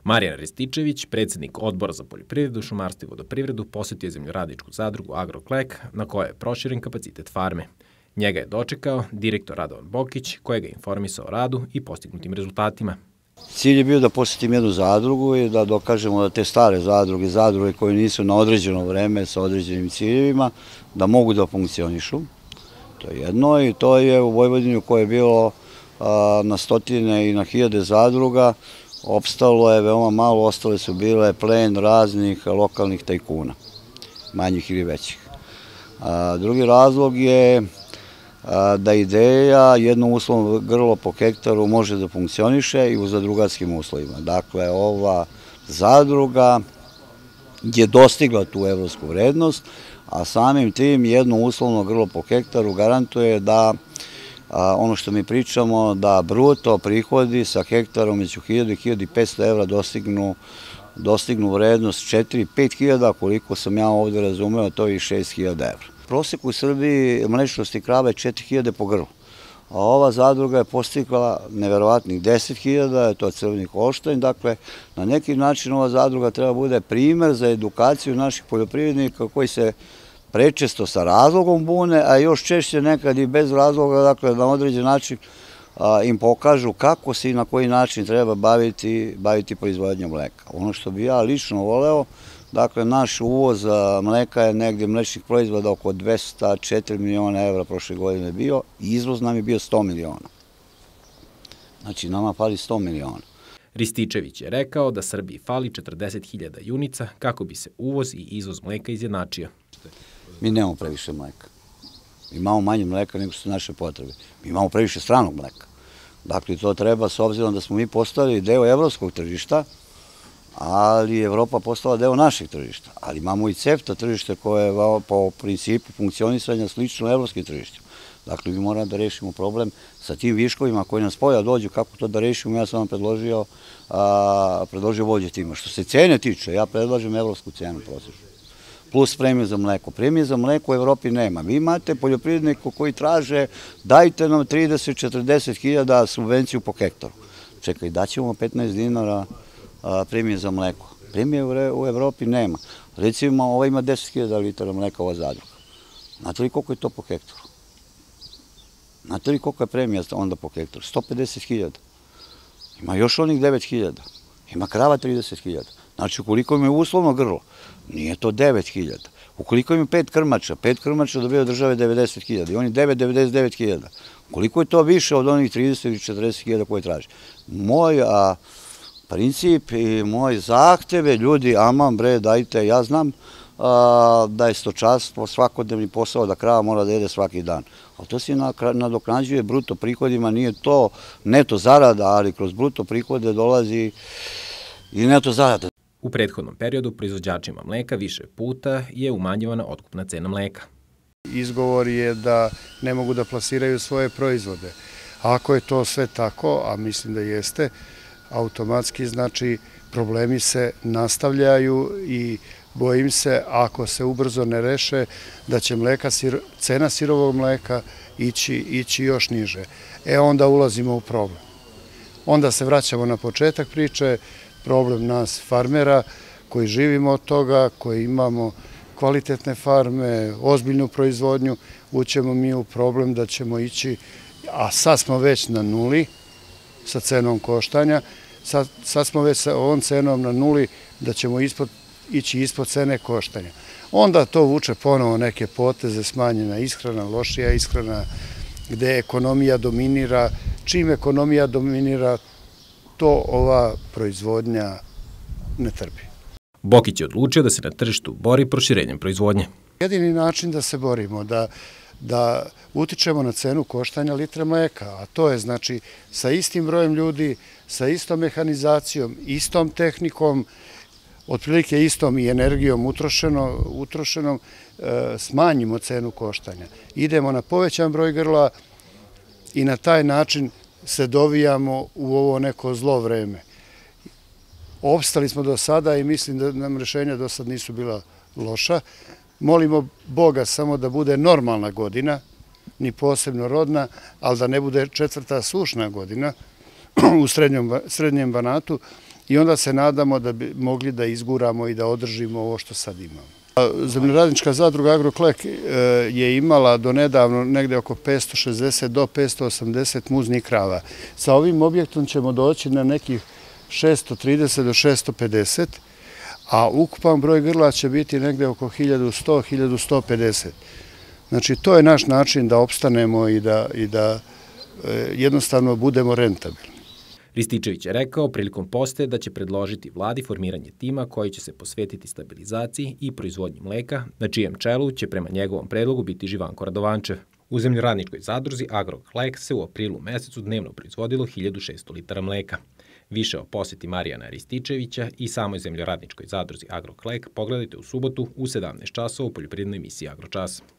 Marijan Rističević, predsjednik Odbora za poljoprivredu, šumarstvo i vodoprivredu, posjetio je zemljoradničku zadrugu Agroklek, na kojoj je proširen kapacitet farme. Njega je dočekao direktor Radovan Bokić, kojeg je informisao o radu i postignutim rezultatima. Cilj je bio da posjetim jednu zadrugu i da dokažemo da te stare zadruge koje nisu na određeno vreme sa određenim ciljevima, da mogu da funkcionišu. To je jedno i to je u Vojvodini koje je bilo na stotine i na hiljade zadruga, opstalo je veoma malo, ostale su bile plen raznih lokalnih tajkuna, manjih ili većih. Drugi razlog je da ideja jedno uslovno grlo po hektaru može da funkcioniše i u zadrugarskim uslovima. Dakle, ova zadruga je dostigla tu evropsku vrednost, a samim tim jedno uslovno grlo po hektaru garantuje da ono što mi pričamo, da bruto prihodi sa hektarom među 1000 i 1500 evra dostignu vrednost 4-5 hiljada, koliko sam ja ovde razumeo, to je i 6000 evra. Prosek u Srbiji mlečnosti krava je 4000 po grlu, a ova zadruga je postigla neverovatnih 10.000, to je crveni holštajn. Dakle, na neki način ova zadruga treba bude primer za edukaciju naših poljoprivrednika koji se prečesto sa razlogom bune, a još češće nekad i bez razloga, dakle, na određen način im pokažu kako se i na koji način treba baviti proizvodnjom mleka. Ono što bi ja lično voleo, dakle, naš uvoz mleka je negdje mlečnih proizvoda oko 204 miliona evra prošle godine bio, i izvoz nam je bio 100 miliona. Znači, nama fali 100 miliona. Rističević je rekao da Srbiji fali 40.000 junica kako bi se uvoz i izvoz mleka izjednačio. Mi nemamo previše mleka. Imamo manje mleka nego su naše potrebe. Mi imamo previše stranog mleka. Dakle, to treba, s obzirom da smo mi postali deo evropskog tržišta, ali Evropa postala deo našeg tržišta. Ali imamo i CEFTA tržište koje je po principu funkcionisanja slično evropskim tržištima. Dakle, mi moramo da rešimo problem sa tim viškovima koji nam spolja dođu. Kako to da rešimo, ja sam vam predložio vođe tima. Što se cene tiče, ja predlažem evropsku cenu prosječnu, plus premiju za mleko. Premije za mleko u Evropi nema. Vi imate poljoprivrednika koji traže dajte nam 30-40 hiljada subvenciju po hektaru. Čekaj, daćemo 15 dinara premije za mleko. Premije u Evropi nema. Recimo, ova ima 10.000 litara mleka, ova zadruga. Znate li koliko je to po hektaru? Znate li koliko je premija onda po hektaru? 150.000. Ima još onih 9.000. Ima krava 30.000. Znači, ukoliko im je uslovno grlo, nije to 9.000. Ukoliko im je 5 krmača dobije od države 90.000 i oni 99.000. Koliko je to više od onih 30 ili 40.000 koje traži? Moj princip i moj zahtev je, ljudi, aman bre, dajte, ja znam da je stočarstvo svakodnevni posao, da krava mora da jede svaki dan. Ali to se nadoknađuje bruto prihodima, nije to neto zarada, ali kroz bruto prihode dolazi i neto zarada. U prethodnom periodu proizvođačima mleka više puta je umanjivana otkupna cena mleka. Izgovor je da ne mogu da plasiraju svoje proizvode. Ako je to sve tako, a mislim da jeste, automatski, znači, problemi se nastavljaju i bojim se, ako se ubrzo ne reše, da će cena sirovog mleka ići još niže. Onda ulazimo u problem. Onda se vraćamo na početak priče, problem nas farmera koji živimo od toga, koji imamo kvalitetne farme, ozbiljnu proizvodnju, ućemo mi u problem da ćemo ići, a sad smo već na nuli sa cenom koštanja, sad smo već sa ovom cenom na nuli da ćemo ići ispod cene koštanja. Onda to vuče ponovo neke poteze, smanjena ishrana, lošija ishrana, gde ekonomija dominira. Čim ekonomija dominira, to ova proizvodnja ne trpi. Bokić je odlučio da se na tržištu bori proširenjem proizvodnje. Jedini način da se borimo, da utičemo na cenu koštanja litre mleka, a to je, znači, sa istim brojem ljudi, sa istom mehanizacijom, istom tehnikom, otprilike istom i energijom utrošenom, smanjimo cenu koštanja. Idemo na povećan broj grla i na taj način se dovijamo u ovo neko zlo vreme. Opstali smo do sada i mislim da nam rešenja do sad nisu bila loša. Molimo Boga samo da bude normalna godina, ni posebno rodna, ali da ne bude 4. sušna godina u srednjem Banatu, i onda se nadamo da bi mogli da izguramo i da održimo ovo što sad imamo. Zemljoradnička zadruga Agroklek je imala do nedavno negde oko 560 do 580 muznih krava. Sa ovim objektom ćemo doći na nekih 630 do 650, a ukupan broj grla će biti negde oko 1100-1150. Znači, to je naš način da opstanemo i da jednostavno budemo rentabilni. Rističević je rekao prilikom posete da će predložiti vladi formiranje tima koji će se posvetiti stabilizaciji i proizvodnji mleka, na čijem čelu će prema njegovom predlogu biti Živanko Radovančev. U zemljoradničkoj zadruzi Agroklek se u aprilu mesecu dnevno proizvodilo 1600 litara mleka. Više o poseti Marijana Rističevića i samoj zemljoradničkoj zadruzi Agroklek pogledajte u subotu u 17 časova u poljoprivrednoj emisiji Agročas.